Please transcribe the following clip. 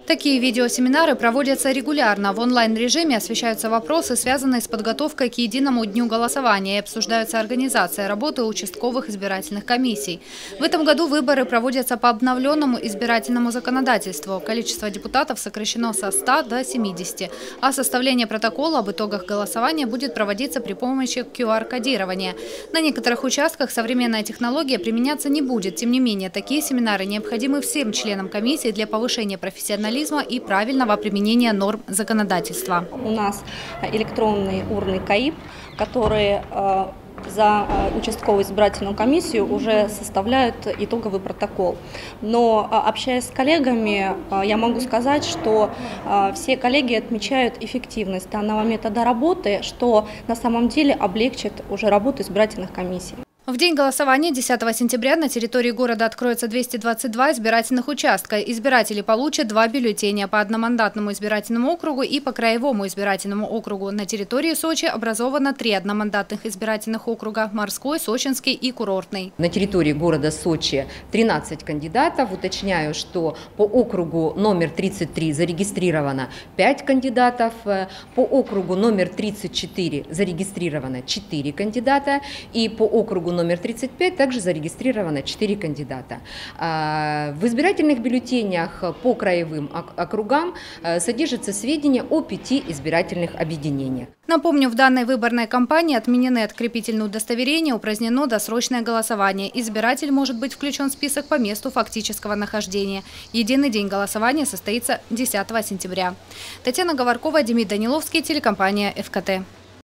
Такие видеосеминары проводятся регулярно. В онлайн-режиме освещаются вопросы, связанные с подготовкой к единому дню голосования, и обсуждается организация работы участковых избирательных комиссий. В этом году выборы проводятся по обновленному избирательному законодательству. Количество депутатов сокращено со 100 до 70, а составление протокола об итогах голосования будет проводиться при помощи QR-кодирования. На некоторых участках современная технология применяться не будет. Тем не менее, такие семинары необходимы всем членам комиссии для повышения профессионализма и правильного применения норм законодательства. У нас электронные урны КАИП, которые за участковую избирательную комиссию уже составляют итоговый протокол. Но общаясь с коллегами, я могу сказать, что все коллеги отмечают эффективность данного метода работы, что на самом деле облегчит уже работу избирательных комиссий. В день голосования 10 сентября на территории города откроется 222 избирательных участка. Избиратели получат 2 бюллетеня по одномандатному избирательному округу и по краевому избирательному округу. На территории Сочи образовано 3 одномандатных избирательных округа – Морской, Сочинский и Курортный. На территории города Сочи 13 кандидатов. Уточняю, что по округу номер 33 зарегистрировано 5 кандидатов, по округу номер 34 зарегистрировано 4 кандидата и по округу номер 35 также зарегистрировано 4 кандидата. В избирательных бюллетенях по краевым округам содержатся сведения о 5 избирательных объединениях. Напомню, в данной выборной кампании отменены открепительные удостоверения, упразднено досрочное голосование. Избиратель может быть включен в список по месту фактического нахождения. Единый день голосования состоится 10 сентября. Татьяна Говоркова, Демид Даниловский, телекомпания ФКТ.